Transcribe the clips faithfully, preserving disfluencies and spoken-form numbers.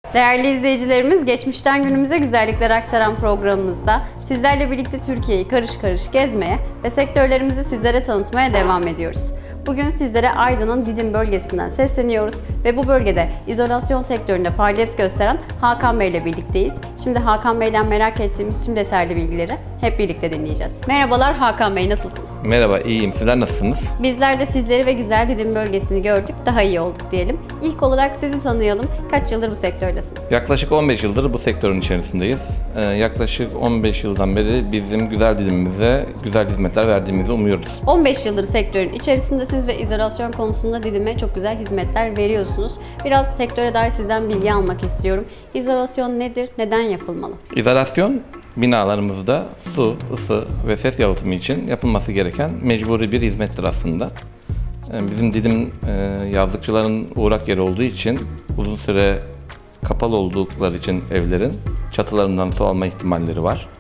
Değerli izleyicilerimiz, geçmişten günümüze güzellikler aktaran programımızda sizlerle birlikte Türkiye'yi karış karış gezmeye ve sektörlerimizi sizlere tanıtmaya devam ediyoruz. Bugün sizlere Aydın'ın Didim bölgesinden sesleniyoruz ve bu bölgede izolasyon sektöründe faaliyet gösteren Hakan Bey ile birlikteyiz. Şimdi Hakan Bey'den merak ettiğimiz tüm detaylı bilgileri hep birlikte dinleyeceğiz. Merhabalar Hakan Bey, nasılsınız? Merhaba, iyiyim. Sizler nasılsınız? Bizler de sizleri ve güzel Didim bölgesini gördük, daha iyi olduk diyelim. İlk olarak sizi tanıyalım. Kaç yıldır bu sektördesiniz? Yaklaşık on beş yıldır bu sektörün içerisindeyiz. Ee, yaklaşık on beş yıldan beri bizim güzel Didim'imize güzel hizmetler verdiğimizi umuyoruz. on beş yıldır sektörün içerisindesiniz ve izolasyon konusunda Didim'e çok güzel hizmetler veriyorsunuz. Biraz sektöre dair sizden bilgi almak istiyorum. İzolasyon nedir? Neden yapılmalı? İzolasyon, binalarımızda su, ısı ve ses yalıtımı için yapılması gereken mecburi bir hizmettir aslında. Bizim Didim yazlıkçıların uğrak yeri olduğu için uzun süre kapalı oldukları için evlerin çatılarından su alma ihtimalleri var.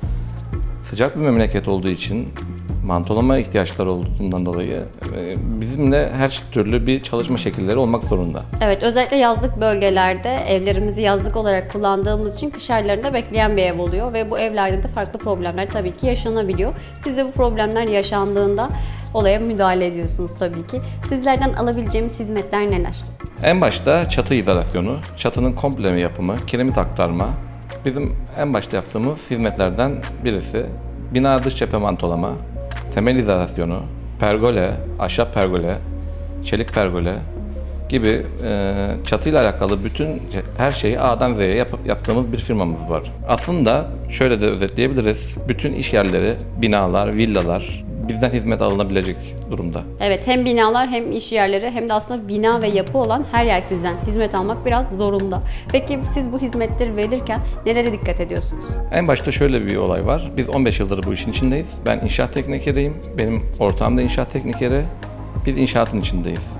Sıcak bir memleket olduğu için mantolama ihtiyaçları olduğundan dolayı bizimle her türlü bir çalışma şekilleri olmak zorunda. Evet, özellikle yazlık bölgelerde evlerimizi yazlık olarak kullandığımız için kış aylarında bekleyen bir ev oluyor ve bu evlerde de farklı problemler tabii ki yaşanabiliyor. Siz de bu problemler yaşandığında olaya müdahale ediyorsunuz tabii ki. Sizlerden alabileceğimiz hizmetler neler? En başta çatı izolasyonu, çatının komple yapımı, kiremit aktarma. Bizim en başta yaptığımız hizmetlerden birisi bina dış cephe mantolama, temel izolasyonu, pergole, ahşap pergole, çelik pergole gibi e, çatıyla alakalı bütün her şeyi A'dan Z'ye yap, yaptığımız bir firmamız var. Aslında şöyle de özetleyebiliriz, bütün iş yerleri, binalar, villalar bizden hizmet alınabilecek durumda. Evet, hem binalar hem iş yerleri hem de aslında bina ve yapı olan her yer sizden hizmet almak biraz zorunda. Peki siz bu hizmetleri verirken nelere dikkat ediyorsunuz? En başta şöyle bir olay var. Biz on beş yıldır bu işin içindeyiz. Ben inşaat teknikeriyim. Benim ortağım da inşaat teknikeri. Biz inşaatın içindeyiz.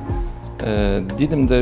Ee, Didim'de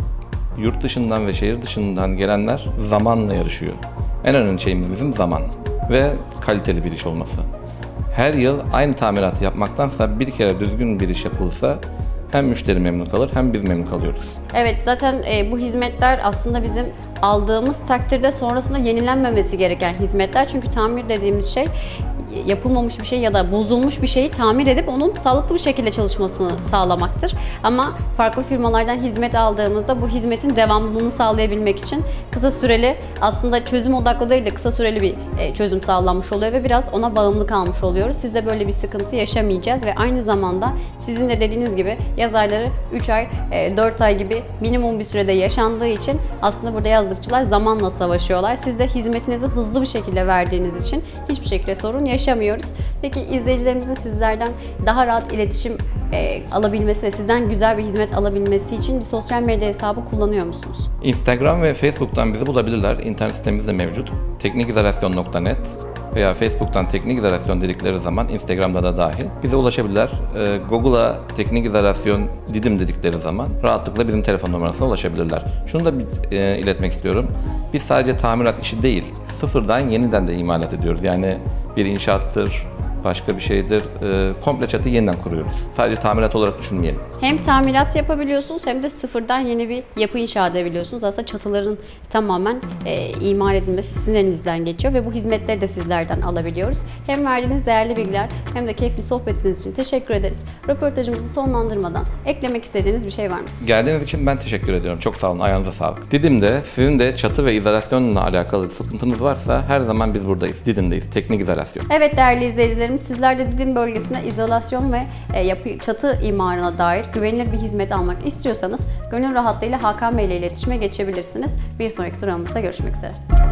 yurt dışından ve şehir dışından gelenler zamanla yarışıyor. En önemli şeyimiz bizim zaman ve kaliteli bir iş olması. Her yıl aynı tamiratı yapmaktansa bir kere düzgün bir iş yapılırsa hem müşteri memnun kalır hem biz memnun kalıyoruz. Evet, zaten e, bu hizmetler aslında bizim aldığımız takdirde sonrasında yenilenmemesi gereken hizmetler. Çünkü tamir dediğimiz şey yapılmamış bir şey ya da bozulmuş bir şeyi tamir edip onun sağlıklı bir şekilde çalışmasını sağlamaktır. Ama farklı firmalardan hizmet aldığımızda bu hizmetin devamlılığını sağlayabilmek için kısa süreli, aslında çözüm odaklı değil de kısa süreli bir çözüm sağlanmış oluyor ve biraz ona bağımlı kalmış oluyoruz. Siz de böyle bir sıkıntı yaşamayacağız ve aynı zamanda sizin de dediğiniz gibi yaz ayları üç ay, dört ay gibi minimum bir sürede yaşandığı için aslında burada yazlıkçılar zamanla savaşıyorlar. Siz de hizmetinizi hızlı bir şekilde verdiğiniz için hiçbir şekilde sorun yaşamıyoruz. Peki izleyicilerimizin sizlerden daha rahat iletişim e, alabilmesi ve sizden güzel bir hizmet alabilmesi için bir sosyal medya hesabı kullanıyor musunuz? Instagram ve Facebook'tan bizi bulabilirler. İnternet sitemiz de mevcut. teknikizolasyon nokta net veya Facebook'tan teknik izolasyon dedikleri zaman Instagram'da da dahil bize ulaşabilirler. Ee, Google'a teknik izolasyon Didim dedikleri zaman rahatlıkla bizim telefon numarasına ulaşabilirler. Şunu da bir, e, iletmek istiyorum. Biz sadece tamirat işi değil, sıfırdan yeniden de imalat ediyoruz. Yani bir inşaattır, başka bir şeydir. E, komple çatıyı yeniden kuruyoruz. Sadece tamirat olarak düşünmeyelim. Hem tamirat yapabiliyorsunuz hem de sıfırdan yeni bir yapı inşa edebiliyorsunuz. Aslında çatıların tamamen e, imar edilmesi sizin elinizden geçiyor ve bu hizmetleri de sizlerden alabiliyoruz. Hem verdiğiniz değerli bilgiler hem de keyifli sohbetiniz için teşekkür ederiz. Röportajımızı sonlandırmadan eklemek istediğiniz bir şey var mı? Geldiğiniz için ben teşekkür ediyorum. Çok sağ olun. Ayağınıza sağlık. Didim'de sizin de çatı ve izolasyonla alakalı bir sıkıntınız varsa her zaman biz buradayız. Didim'deyiz. Teknik izolasyon. Evet değerli izleyicilerim, sizler de Didim bölgesinde izolasyon ve e, yapı, çatı imarına dair güvenilir bir hizmet almak istiyorsanız gönül rahatlığıyla Hakan Bey ile iletişime geçebilirsiniz. Bir sonraki durağımızda görüşmek üzere.